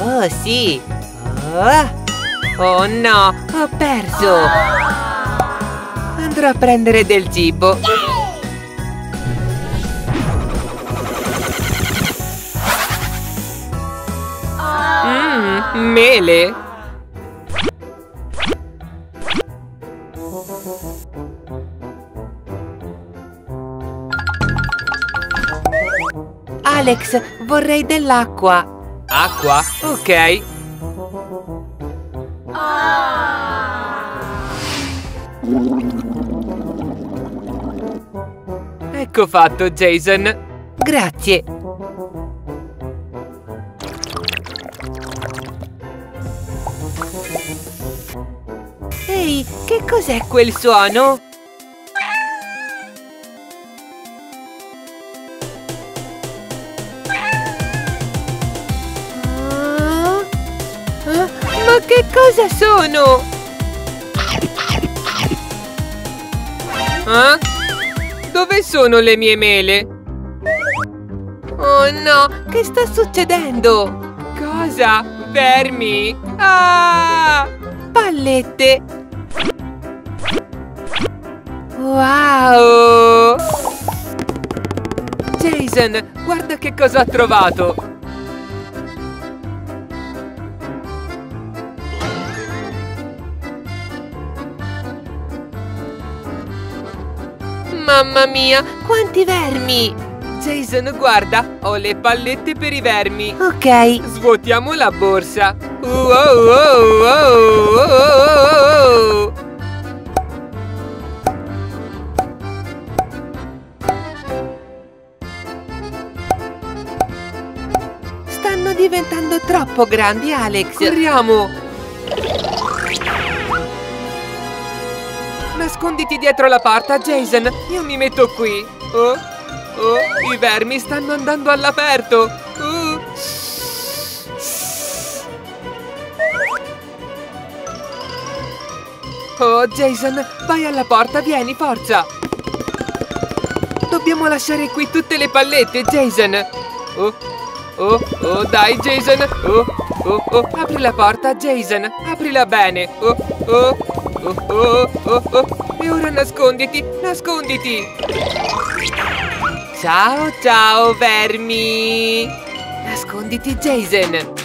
Oh sì! Oh no, ho perso! Andrò a prendere del cibo. Mele! Alex, vorrei dell'acqua. Acqua? Ok. Ecco fatto, Jason. Grazie. Ehi, che cos'è quel suono? Ma che cosa sono? Dove sono le mie mele? Oh no, che sta succedendo? Cosa? Vermi? Ah! Pallette! Wow! Jason, guarda che cosa ho trovato! Mamma mia, quanti vermi! Jason, guarda, ho le pallette per i vermi. Ok. Svuotiamo la borsa. Stanno diventando troppo grandi, Alex. Corriamo! Nasconditi dietro la porta, Jason. Io mi metto qui. Oh, i vermi stanno andando all'aperto. Oh, Jason, vai alla porta, vieni, forza. Dobbiamo lasciare qui tutte le pallette, Jason. Dai, Jason. Apri la porta, Jason. Aprila bene. E ora nasconditi, nasconditi. Ciao, ciao, vermi. Nasconditi, Jason.